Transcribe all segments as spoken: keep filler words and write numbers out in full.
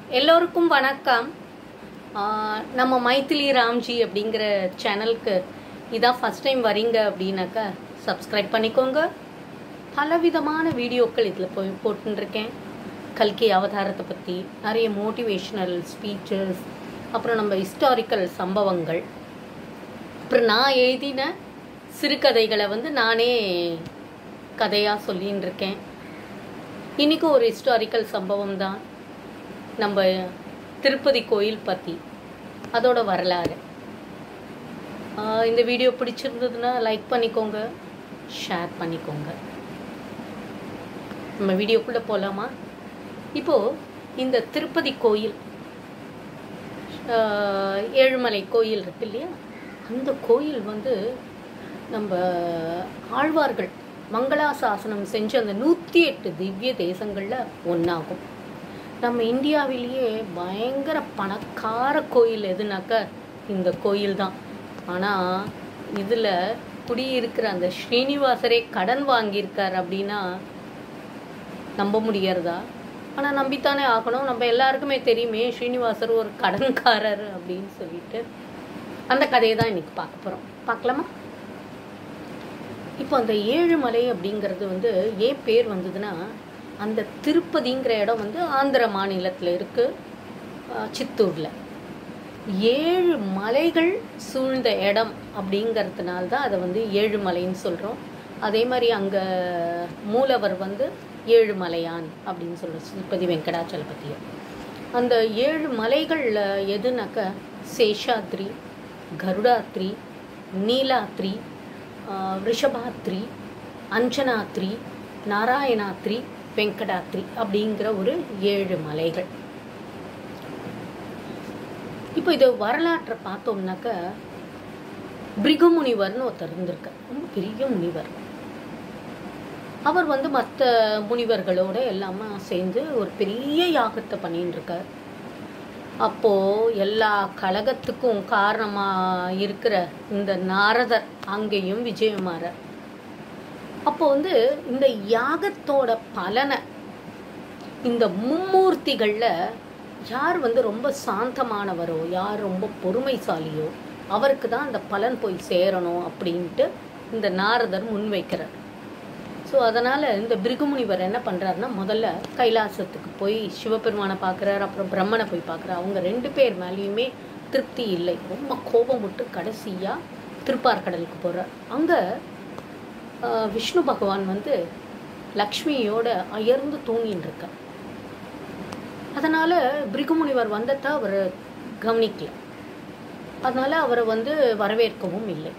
எல்லோருக்கும் வணக்கம். நம்ம மைத்திலி ராம்ஜி அப்படிங்கிற சேனலுக்கு இதான் ஃபஸ்ட் டைம் வரீங்க அப்படின்னாக்கா சப்ஸ்கிரைப் பண்ணிக்கோங்க. பலவிதமான வீடியோக்கள் இதில் போய் போட்டுருக்கேன். கல்கி அவதாரத்தை பற்றி நிறைய மோட்டிவேஷ்னல் ஸ்பீச்சஸ், அப்புறம் நம்ம ஹிஸ்டாரிக்கல் சம்பவங்கள், அப்புறம் நான் எழுதின சிறுகதைகளை வந்து நானே கதையாக சொல்லின்னு இருக்கேன். இன்றைக்கும் ஒரு ஹிஸ்டாரிக்கல் சம்பவம் தான், நம்ம திருப்பதி கோயில் பற்றி, அதோட வரலாறு. இந்த வீடியோ பிடிச்சிருந்ததுன்னா லைக் பண்ணிக்கோங்க, ஷேர் பண்ணிக்கோங்க. நம்ம வீடியோக்குள்ளே போகலாமா? இப்போது இந்த திருப்பதி கோயில், ஏழுமலை கோயில் இருக்கு இல்லையா, அந்த கோயில் வந்து நம்ம ஆழ்வார்கள் மங்களாசாசனம் செஞ்ச அந்த நூற்றி எட்டு திவ்ய தேசங்களில் ஒன்றாகும். நம்ம இந்தியாவிலேயே பயங்கர பணக்கார கோயில் எதுனாக்கா இந்த கோயில் தான். ஆனால் இதில் குடியிருக்கிற அந்த ஸ்ரீனிவாசரே கடன் வாங்கியிருக்கார் அப்படின்னா நம்ப முடியறதா? ஆனால் நம்பித்தானே ஆகணும். நம்ம எல்லாருக்குமே தெரியுமே ஸ்ரீனிவாசர் ஒரு கடன்காரர் அப்படின்னு சொல்லிட்டு. அந்த கதையை தான் இன்னைக்கு பார்க்க போகிறோம். பார்க்கலாமா? இப்போ அந்த ஏழுமலை அப்படிங்கிறது வந்து ஏன் பேர் வந்ததுன்னா, அந்த திருப்பதிங்கிற இடம் வந்து ஆந்திர மாநிலத்தில் இருக்குது, சித்தூரில். ஏழு மலைகள் சூழ்ந்த இடம் அப்படிங்கிறதுனால தான் அதை வந்து ஏழுமலைன்னு சொல்கிறோம். அதே மாதிரி அங்கே மூலவர் வந்து ஏழுமலையான் அப்படின்னு சொல்கிறோம், திருப்பதி வெங்கடாச்சலபதியை. அந்த ஏழு மலைகளில் எதுனாக்கா சேஷாத்ரி, கருடாத்ரி, நீலாத்ரி, ரிஷபாத்ரி, அஞ்சனாத்ரி, நாராயணாத்ரி, வெங்கடாத்ரி அப்படிங்கிற ஒரு ஏழு மலைகள். இப்போ இது வரலாற்றை பார்த்தோம்னாக்க, பிருகு முனிவர்னு ஒருத்தர் இருந்திருக்கார், ரொம்ப பெரிய முனிவர். அவர் வந்து மற்ற முனிவர்களோட எல்லாமே சேர்ந்து ஒரு பெரிய யாகத்தை பண்ணிட்டு இருக்கார். அப்போது எல்லா கலகத்துக்கும் காரணமாக இருக்கிற இந்த நாரதர் அங்கேயும் விஜயமாறார். அப்போ வந்து இந்த யாகத்தோட பலனை இந்த மும்மூர்த்திகளில் யார் வந்து ரொம்ப சாந்தமானவரோ, யார் ரொம்ப பொறுமைசாலியோ, அவருக்கு தான் அந்த பலன் போய் சேரணும் அப்படின்ட்டு இந்த நாரதர் முன்வைக்கிறார். ஸோ அதனால் இந்த பிருகுமுனிவர் என்ன பண்ணுறாருன்னா, முதல்ல கைலாசத்துக்கு போய் சிவபெருமானை பார்க்குறாரு, அப்புறம் பிரம்மனை போய் பார்க்குறாரு. அவங்க ரெண்டு பேர் மேலேயுமே திருப்தி இல்லை, ரொம்ப கோபம் விட்டு கடைசியாக திருப்பார்கடலுக்கு போகிறார். அங்கே விஷ்ணு பகவான் வந்து லக்ஷ்மியோட அயர்ந்து தூங்கின்னு இருக்கார். அதனால் பிருகுமுனிவர் வந்ததை அவர் கவனிக்கல. அதனால் அவரை வந்து வரவேற்கவும் இல்லை.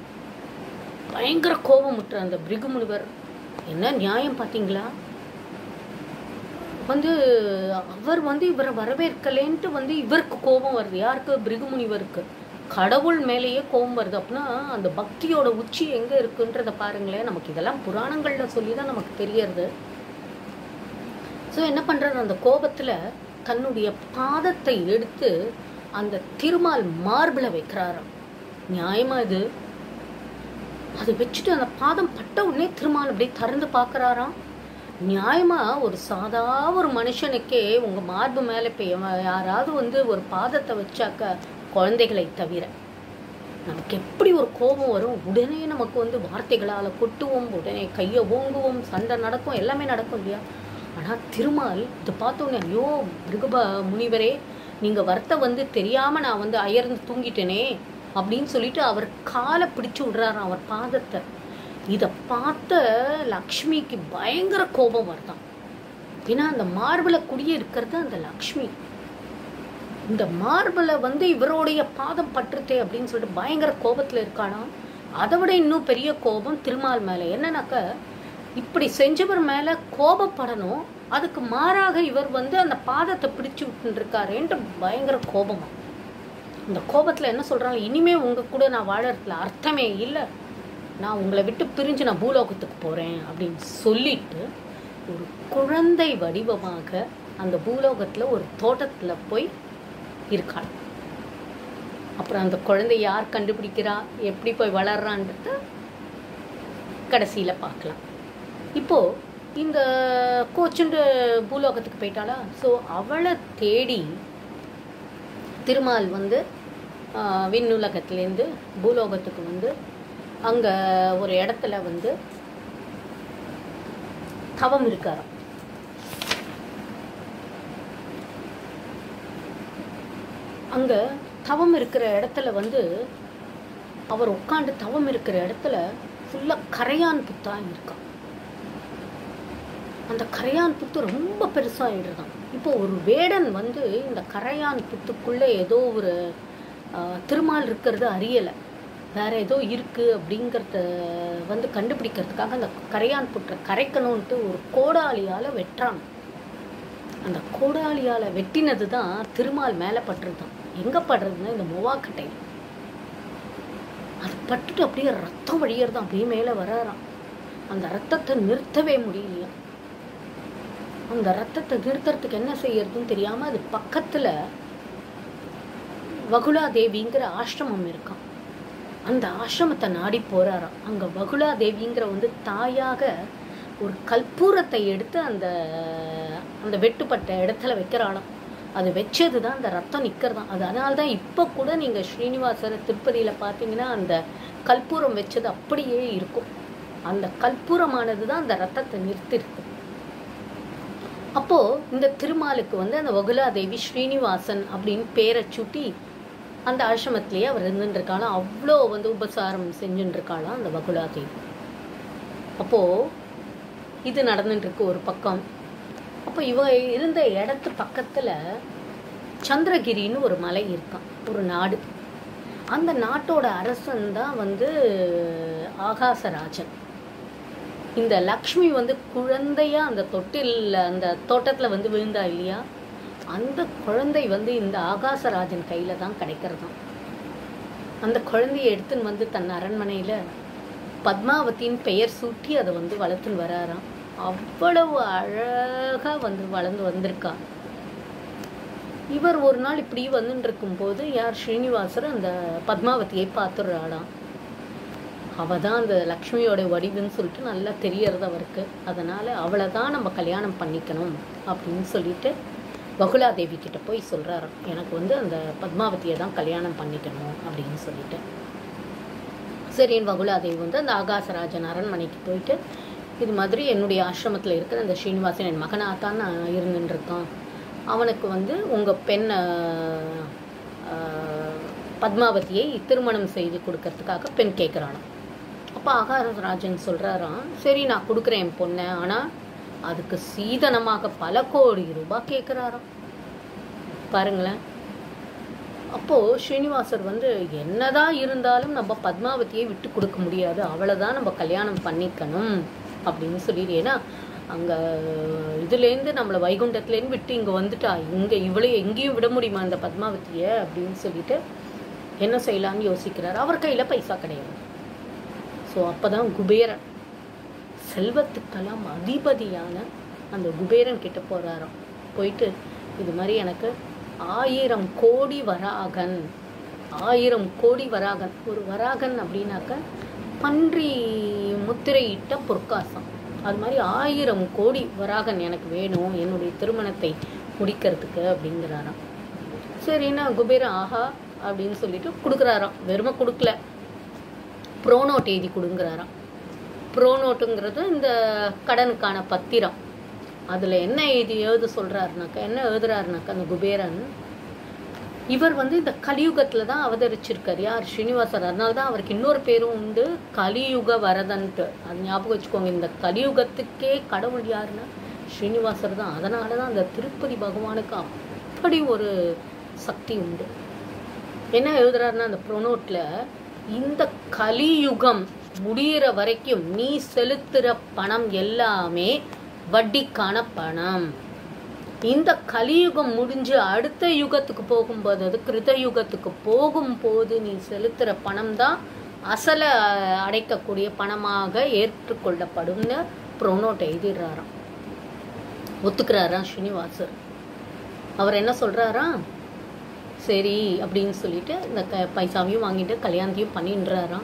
பயங்கர கோபம் விட்டுற அந்த பிருகுமுனிவர், என்ன நியாயம் பார்த்தீங்களா, வந்து அவர் வந்து இவரை வரவேற்கலேன்ட்டு வந்து இவருக்கு கோபம் வருது. யாருக்கு? பிருகுமுனிவருக்கு. கடவுள் மேலேயே கோபம் வருது. அப்படின்னா அந்த பக்தியோட உச்சி எங்கே இருக்குன்றதை பாருங்களேன். நமக்கு இதெல்லாம் புராணங்களில் சொல்லி தான் நமக்கு தெரியறது. ஸோ என்ன பண்ணுறாரு, அந்த கோபத்தில் தன்னுடைய பாதத்தை எடுத்து அந்த திருமால் மார்பில் வைக்கிறாராம். நியாயமா இது? அது வச்சுட்டு அந்த பாதம் பட்ட உடனே திருமால் அப்படியே திறந்து பார்க்குறாராம். நியாயமா ஒரு சாதா ஒரு மனுஷனுக்கே உங்கள் மார்பு மேலே இப்போ யாராவது வந்து ஒரு பாதத்தை வச்சாக்க, குழந்தைகளை தவிர, நமக்கு எப்படி ஒரு கோபம் வரும்? உடனே நமக்கு வந்து வார்த்தைகளால் கொட்டுவோம், உடனே கையை ஓங்குவோம், சண்டை நடக்கும், எல்லாமே நடக்கும் இல்லையா? ஆனால் திருமால் இதை பார்த்தோன்னே, ஐயோ பிருகுப முனிவரே, நீங்கள் வார்த்தை வந்து தெரியாமல் நான் வந்து அயர்ந்து தூங்கிட்டேனே அப்படின்னு சொல்லிட்டு அவர் காலை பிடிச்சு விடுறாராம், அவர் பாதத்தை. இதை பார்த்த லக்ஷ்மிக்கு பயங்கர கோபம் வருதான். ஏன்னா அந்த மார்பில் குடியே இருக்கிறது அந்த லக்ஷ்மி. இந்த மார்பில் வந்து இவருடைய பாதம் பற்றுத்தே அப்படின்னு சொல்லிட்டு பயங்கர கோபத்தில் இருக்கானா. அதை விட இன்னும் பெரிய கோபம் திருமால் மேலே. என்னன்னாக்க, இப்படி செஞ்சவர் மேலே கோபப்படணும், அதுக்கு மாறாக இவர் வந்து அந்த பாதத்தை பிடிச்சு விட்டுருக்காருன்ட்டு பயங்கர கோபமா. இந்த கோபத்தில் என்ன சொல்கிறாங்க, இனிமே உங்கள் கூட நான் வாழறதுல அர்த்தமே இல்லை, நான் உங்களை விட்டு பிரிஞ்சு நான் பூலோகத்துக்கு போகிறேன் அப்படின்னு சொல்லிட்டு ஒரு குழந்தை வடிவமாக அந்த பூலோகத்தில் ஒரு தோட்டத்தில் போய் இருக்காள். அப்புறம் அந்த குழந்தை யார் கண்டுபிடிக்கிறா, எப்படி போய் வளர்றான்றது கடைசியில் பார்க்கலாம். இப்போது இந்த கோச்சுண்டு பூலோகத்துக்கு போயிட்டாளா. ஸோ அவளை தேடி திருமால் வந்து விண்ணுலகத்துலேருந்து பூலோகத்துக்கு வந்து அங்கே ஒரு இடத்துல வந்து தவம் இருக்காராம். அங்கே தவம் இருக்கிற இடத்துல வந்து அவர் உட்காந்து தவம் இருக்கிற இடத்துல ஃபுல்லாக கரையான் புத்தாக இருக்கான். அந்த கரையான் புத்து ரொம்ப பெருசாகிடுதான். இப்போ ஒரு வேடன் வந்து இந்த கரையான் புத்துக்குள்ளே ஏதோ ஒரு திருமால் இருக்கிறது அறியலை, வேற ஏதோ இருக்குது அப்படிங்கிறத வந்து கண்டுபிடிக்கிறதுக்காக அந்த கரையான் புற்றை கரைக்கணும்ன்ட்டு ஒரு கோடாலியால் வெட்டுறாங்க. அந்த கோடாலியால் வெட்டினது தான் திருமால் மேலே பட்டுருதான். எங்கே படுறதுன்னா இந்த மொவாக்கட்டை. அது பட்டுட்டு அப்படியே ரத்தம் வழியறது, அப்படியே மேலே வராறான். அந்த ரத்தத்தை நிறுத்தவே முடியலையா. அந்த ரத்தத்தை நிறுத்துறதுக்கு என்ன செய்யறதுன்னு தெரியாமல் அது பக்கத்தில் வகுலா தேவிங்கிற ஆசிரமம் இருக்கான். அந்த ஆசிரமத்தை நாடி போறாராம். அங்கே வகுலா தேவிங்கிற வந்து தாயாக ஒரு கற்பூரத்தை எடுத்து அந்த அந்த வெட்டுப்பட்ட இடத்துல வைக்கிறாளாம். அது வச்சது தான் அந்த ரத்தம் நிற்கிறதான். அது அதனால தான் இப்போ கூட நீங்கள் ஸ்ரீனிவாசர் திருப்பதியில் பார்த்தீங்கன்னா அந்த கற்பூரம் வச்சது அப்படியே இருக்கும். அந்த கற்பூரமானது தான் அந்த ரத்தத்தை நிறுத்திருக்கு. அப்போது இந்த திருமாலுக்கு வந்து அந்த வகுலாதேவி ஸ்ரீனிவாசன் அப்படின்னு பேரை சுட்டி அந்த ஆசிரமத்திலேயே அவர் இருந்துருக்காளாம். அவ்வளோ வந்து உபசாரம் செஞ்சுட்டுருக்காளாம் அந்த வகுலாதேவி. அப்போது இது நடந்துட்டுருக்கு ஒரு பக்கம். அப்போ இவ இருந்த இடத்து பக்கத்தில் சந்திரகிரின்னு ஒரு மலை இருக்கான், ஒரு நாடு. அந்த நாட்டோட அரசன் தான் வந்து ஆகாசராஜன். இந்த லக்ஷ்மி வந்து குழந்தையா அந்த தொட்டில் அந்த தோட்டத்தில் வந்து விழுந்தா இல்லையா, அந்த குழந்தை வந்து இந்த ஆகாசராஜன் கையில் தான் கிடைக்கிறதாம். அந்த குழந்தையை எடுத்துன்னு வந்து தன் அரண்மனையில் பத்மாவதியின் பெயர் சூட்டி அதை வந்து வளர்த்துன்னு வராராம். அவ்வளவு அழகாக வந்து வளர்ந்து வந்திருக்கா. இவர் ஒரு நாள் இப்படி வந்துட்டு இருக்கும்போது யார் ஸ்ரீனிவாசர் அந்த பத்மாவதியை பார்த்துடுறாளாம். அவள் தான் அந்த லக்ஷ்மியோட வடிவுன்னு சொல்லிட்டு நல்லா தெரியறது அவருக்கு. அதனால் அவளை தான் நம்ம கல்யாணம் பண்ணிக்கணும் அப்படின்னு சொல்லிட்டு வகுலாதேவி கிட்ட போய் சொல்கிறாராம், எனக்கு வந்து அந்த பத்மாவதியை தான் கல்யாணம் பண்ணிக்கணும் அப்படின்னு சொல்லிட்டு. சரின்னு வகுலாதேவி வந்து அந்த ஆகாசராஜன் அரண்மனைக்கு போயிட்டு இது மாதிரி என்னுடைய ஆசிரமத்தில் இருக்கிற அந்த ஸ்ரீனிவாசன் என் மகனாக தான் நான் இருந்துருக்கான், அவனுக்கு வந்து உங்கள் பெண் பத்மாவதியை திருமணம் செய்து கொடுக்கறதுக்காக பெண் கேட்குறானோ. அப்போ ஆகாசராஜன் சொல்கிறாராம், சரி நான் கொடுக்குறேன் என் பொண்ணை, ஆனால் அதுக்கு சீதனமாக பல கோடி ரூபாய் கேட்குறாராம். பாருங்களேன். அப்போது ஸ்ரீனிவாசர் வந்து என்னதான் இருந்தாலும் நம்ம பத்மாவதியை விட்டு கொடுக்க முடியாது, அவளை தான் நம்ம கல்யாணம் பண்ணிக்கணும் அப்படின்னு சொல்லிடு. ஏன்னா அங்கே இதுலேருந்து நம்மளை வைகுண்டத்துலேருந்து விட்டு இங்கே வந்துட்டா, இங்கே இவளே எங்கேயும் விட முடியுமா அந்த பத்மாவதியை அப்படின்னு சொல்லிட்டு என்ன செய்யலான்னு யோசிக்கிறார். அவர் கையில் பைசா கிடையாது. ஸோ அப்போ தான் குபேரன், செல்வத்துக்கெல்லாம் அதிபதியான அந்த குபேரன் கிட்ட போகிறாராம். போயிட்டு இது மாதிரி எனக்கு ஆயிரம் கோடி வராகன், ஆயிரம் கோடி வராகன், ஒரு வராகன் அப்படின்னாக்க பன்றி முத்திரையிட்ட பொற்காசம், அது மாதிரி ஆயிரம் கோடி வராகன் எனக்கு வேணும் என்னுடைய திருமணத்தை முடிக்கிறதுக்கு அப்படிங்கிறாராம். சரின்னா குபேரன் ஆஹா அப்படின்னு சொல்லிட்டு கொடுக்குறாராம். வெறுமை கொடுக்கல, ப்ரோனோட் எழுதி கொடுங்குறாராம். ப்ரோனோட்டுங்கிறது இந்த கடனுக்கான பத்திரம். அதில் என்ன எழுதி எழுத சொல்கிறாருனாக்கா, என்ன எழுதுறாருனாக்கா அந்த குபேரன், இவர் வந்து இந்த கலியுகத்தில் தான் அவதரிச்சிருக்கார். யார்? ஸ்ரீனிவாசர். அதனால தான் அவருக்கு இன்னொரு பேரும் உண்டு, கலியுக வரதன்ட்டு. அது ஞாபகம் வச்சுக்கோங்க. இந்த கலியுகத்துக்கே கடவுள் யாருன்னா ஸ்ரீனிவாசர் தான். அதனால தான் அந்த திருப்பதி பகவானுக்கு அப்படி ஒரு சக்தி உண்டு. என்ன எழுதுறாருன்னா அந்த ப்ரோனோட்டில், இந்த கலியுகம் முடிகிற வரைக்கும் நீ செலுத்துகிற பணம் எல்லாமே வட்டிக்கான பணம். இந்த கலியுகம் முடிஞ்சு அடுத்த யுகத்துக்கு போகும்போது, அது கிருத யுகத்துக்கு போகும்போது நீ செலுத்துகிற பணம் தான் அசலை அடைக்கக்கூடிய பணமாக ஏற்றுக்கொள்ளப்படும்னு ப்ரோனோட் எழுதிடுறாராம். ஒத்துக்கிறாராம் ஸ்ரீனிவாசர். அவர் என்ன சொல்கிறாராம், சரி அப்படின்னு சொல்லிட்டு இந்த க பைசாவையும் வாங்கிட்டு கல்யாணத்தையும் பண்ணின்றாராம்.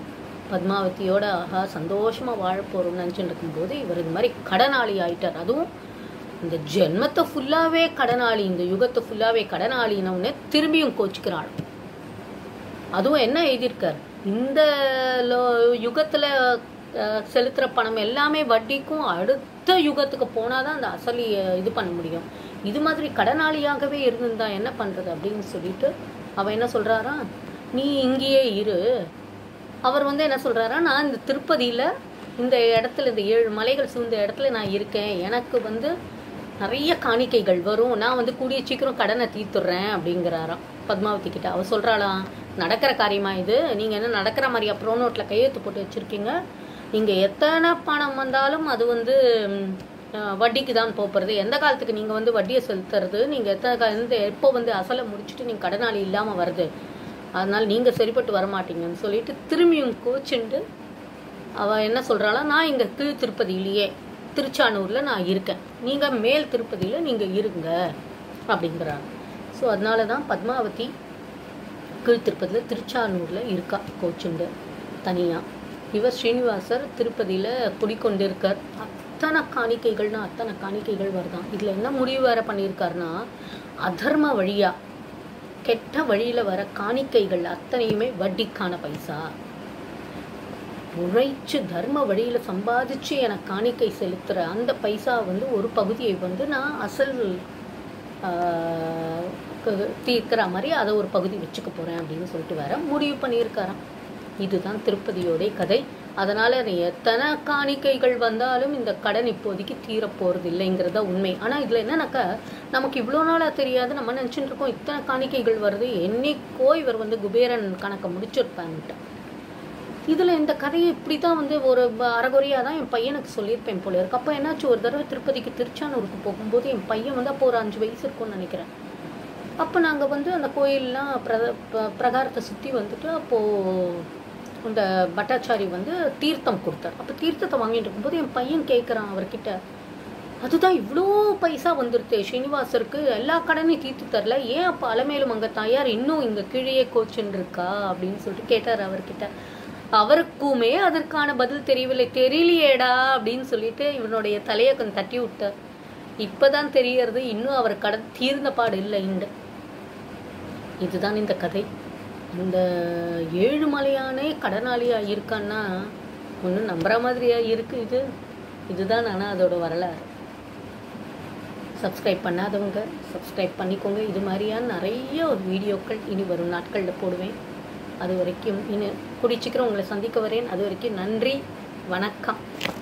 பத்மாவதியோட ஆஹா சந்தோஷமாக வாழ போகிறோம்னு நினச்சிட்டு இருக்கும்போது இவர் இது மாதிரி கடனாளி ஆயிட்டார். அதுவும் இந்த ஜென்மத்தை ஃபுல்லாகவே கடனாளி, இந்த யுகத்தை ஃபுல்லாகவே கடனாளினவுடனே திரும்பியும் கோச்சிக்கிறாள். அதுவும் என்ன எழுதியிருக்கார், இந்த யுகத்தில் செலுத்துகிற பணம் எல்லாமே வட்டிக்கும் அடுத்த யுகத்துக்கு போனால் தான் அந்த அசலி இது பண்ண முடியும். இது மாதிரி கடனாளியாகவே இருந்திருந்தா என்ன பண்ணுறது அப்படின்னு சொல்லிட்டு அவன் என்ன சொல்கிறாரா, நீ இங்கேயே இரு. அவர் வந்து என்ன சொல்கிறாரா, நான் இந்த திருப்பதியில் இந்த இடத்துல இந்த ஏழு மலைகள் சூழ்ந்த இடத்துல நான் இருக்கேன், எனக்கு வந்து நிறைய காணிக்கைகள் வரும், நான் வந்து கூடிய சீக்கிரம் கடனை தீர்த்துடுறேன் அப்படிங்கிறாராம் பத்மாவதி கிட்ட. அவள் சொல்கிறாளாம், நடக்கிற காரியமா இது, நீங்கள் என்ன நடக்கிற மாதிரியா ப்ரோ நோட்டில் கையெழுத்து போட்டு வச்சுருக்கீங்க, நீங்கள் எத்தனை பணம் வந்தாலும் அது வந்து வட்டிக்கு தான் போகிறது, எந்த காலத்துக்கு நீங்கள் வந்து வட்டியை செலுத்துறது, நீங்கள் எத்தனை கா எந்த எப்போ வந்து அசலை முடிச்சுட்டு நீங்கள் கடனாளி இல்லாமல் வருது, அதனால் நீங்கள் சரிப்பட்டு வரமாட்டீங்கன்னு சொல்லிட்டு திரும்பியும் கோச்சுண்டு அவள் என்ன சொல்கிறாளா, நான் இங்கே கீழ் திருப்பதியிலேயே திருச்சானூரில் நான் இருக்கேன், நீங்கள் மேல் திருப்பதியில் நீங்கள் இருங்க அப்படிங்கிறாங்க. ஸோ அதனால தான் பத்மாவதி கீழ் திருப்பதியில் திருச்சானூரில் இருக்கா கோச்சுண்டு தனியாக. இவர் ஸ்ரீனிவாசர் திருப்பதியில் குடிக்கொண்டிருக்கார். அத்தனை காணிக்கைகள்னா அத்தனை காணிக்கைகள் வருதான். இதில் என்ன முடிவு வேறு பண்ணியிருக்காருன்னா, அதர்ம வழியாக கெட்ட வழியில் வர காணிக்கைகள் அத்தனையுமே வட்டிக்கான பைசா, உழைச்சு தர்ம வழியில் சம்பாதிச்சு எனக்கு காணிக்கை செலுத்துகிற அந்த பைசா வந்து ஒரு பகுதியை வந்து நான் அசல் தீர்க்கிற மாதிரி அதை ஒரு பகுதி வச்சுக்க போகிறேன் அப்படின்னு சொல்லிட்டு வேற முடிவு பண்ணியிருக்காராம். இதுதான் திருப்பதியோடைய கதை. அதனால் எத்தனை காணிக்கைகள் வந்தாலும் இந்த கடன் இப்போதைக்கு தீரப்போகிறது இல்லைங்கிறத உண்மை. ஆனால் இதில் என்னன்னாக்கா, நமக்கு இவ்வளோ நாளாக தெரியாது, நம்ம நினச்சிட்டு இருக்கோம் இத்தனை காணிக்கைகள் வருது, என்னைக்கோ இவர் வந்து குபேரன் கணக்கை முடிச்சிருப்பான்ட்டு. இதில் இந்த கதையை இப்படி தான் வந்து ஒரு அறகுறையாக தான் என் பையனுக்கு சொல்லியிருப்பேன் போல இருக்கு. அப்போ என்னாச்சு, ஒரு தடவை திருப்பதிக்கு திருச்சானூருக்கு போகும்போது என் பையன் வந்து அப்போ ஒரு அஞ்சு வயசு இருக்கும்னு நினைக்கிறேன். அப்போ நாங்கள் வந்து அந்த கோயிலெலாம் பிர பிரகாரத்தை சுற்றி வந்துட்டு அப்போது அந்த பட்டாச்சாரி வந்து தீர்த்தம் கொடுத்தார். அப்போ தீர்த்தத்தை வாங்கிட்டு இருக்கும்போது என் பையன் கேட்குறான் அவர்கிட்ட, அதுதான் இவ்வளோ பைசா வந்துருத்தே ஸ்ரீனிவாசருக்கு, எல்லா கடனையும் தீர்த்து தரல, ஏன் அப்போ அலமேலும் அங்கே தாயார் இன்னும் இங்கே கீழே கோச்சுன்னு இருக்கா அப்படின்னு சொல்லிட்டு கேட்டார் அவர்கிட்ட. அவருக்குமே அதற்கான பதில் தெரியவில்லை. தெரியலையேடா அப்படின்னு சொல்லிட்டு இவனுடைய தலையை கொஞ்சம் தட்டி விட்டார். இப்போதான் தெரியறது இன்னும் அவர் கடன் தீர்ந்த பாடு இல்லை இண்டு. இதுதான் இந்த கதை. இந்த ஏழு மலையானே கடனாளியாக இருக்கான்னா ஒன்றும் நம்புற மாதிரியாக இருக்குது இது. இதுதான் ஆனால் அதோட வரலாறு. சப்ஸ்கிரைப் பண்ணாதவங்க சப்ஸ்கிரைப் பண்ணிக்கோங்க. இது மாதிரியான நிறைய ஒரு வீடியோக்கள் இனி வரும் நாட்களில் போடுவேன். அது வரைக்கும் இன்னும் கூடிய சீக்கிரம் உங்களை சந்திக்க வரேன். அது வரைக்கும் நன்றி, வணக்கம்.